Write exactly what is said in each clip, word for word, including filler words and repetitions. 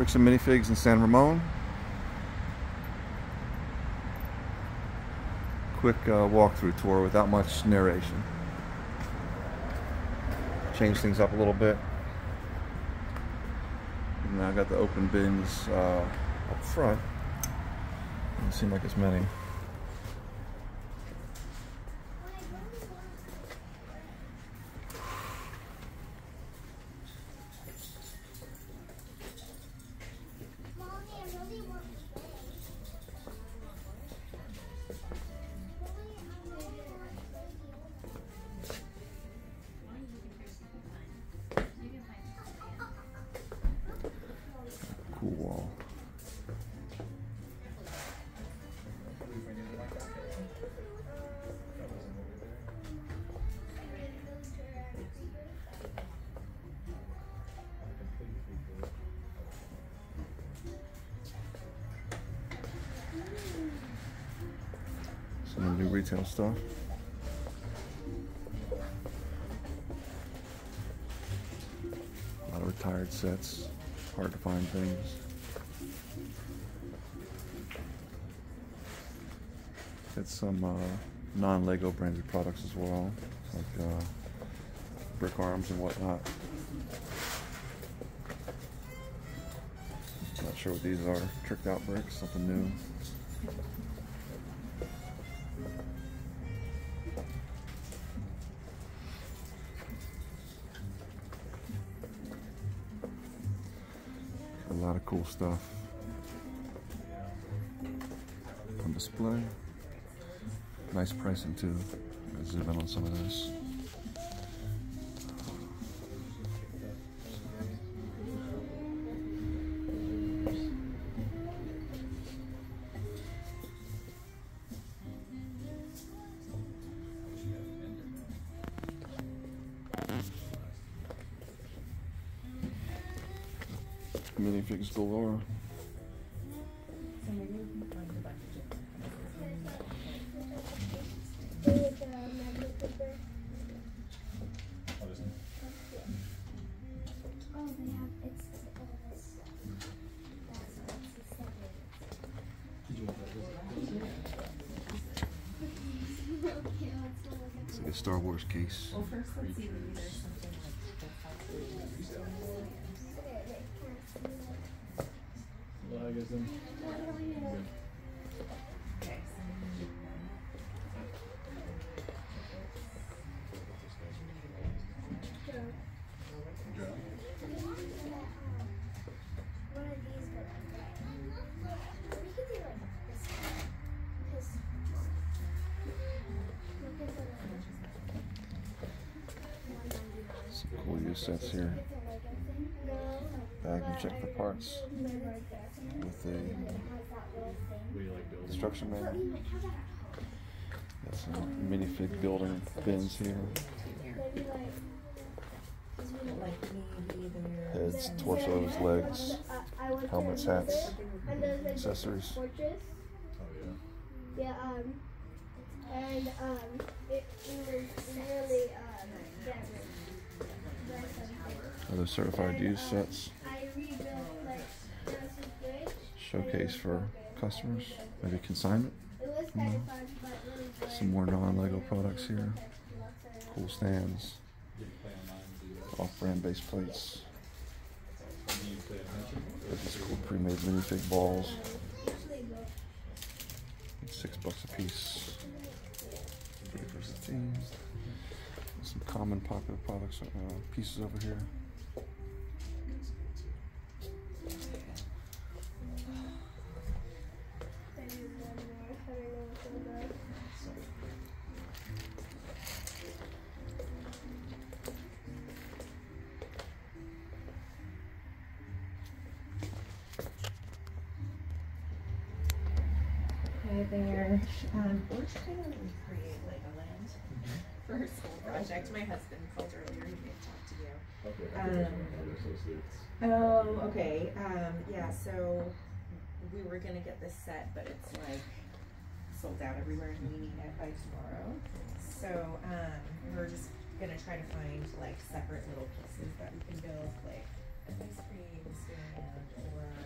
Bricks and Minifigs in San Ramon. Quick uh, walkthrough tour without much narration. Change things up a little bit. And now I got the open bins uh, up front. Doesn't seem like as many. Cool wall. Some new retail stuff. A lot of retired sets. Hard to find things. Got some uh, non-Lego branded products as well, like uh, brick arms and whatnot. Not sure what these are. Tricked out bricks, something new. A lot of cool stuff on display. Nice pricing too. Let's zoom in on some of this. Minifigs galore. It's like a Star Wars case. Well, first let's see maybe there's something like this. Okay, Some cool use sets here. Bag and check for parts with the instruction manual. Got some minifig building bins here. Heads, torsos, legs, helmets, hats, accessories. Yeah, um, and um, it, it was really um, damaged. Other certified use sets. Showcase for customers, maybe consignment. Mm. Some more non-Lego products here. Cool stands. Off-brand base plates. Got these cool pre-made minifig balls. Six bucks a piece. Great versatility. Some common popular products, uh, pieces over here. Hi there. Um, we're trying to recreate Legoland mm-hmm. for a school project. My husband called earlier. He may talk to you. Okay. Um, oh, okay. Um, yeah. So we were gonna get this set, but it's like sold out everywhere, and we need it by tomorrow. So um, we're just gonna try to find like separate little pieces that we can build, like an ice cream stand or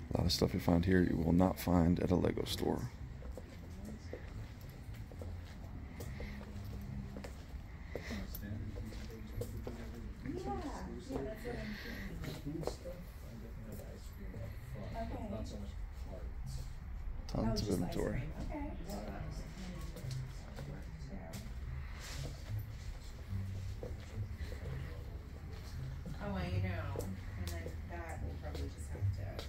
A lot of stuff you find here you will not find at a Lego store. Tons of inventory. Oh, I know. And then that we'll probably just have to.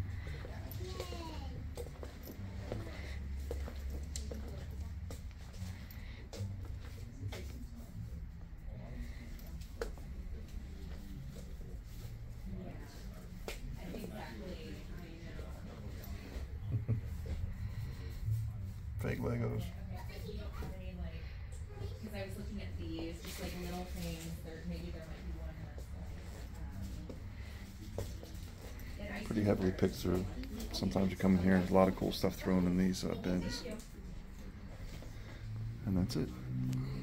Fake Legos. Because I was looking at these, just like little things. There, maybe there might be one that's like. Um, Pretty heavily picked through. Sometimes you come in here and there's a lot of cool stuff thrown in these uh, bins. And that's it.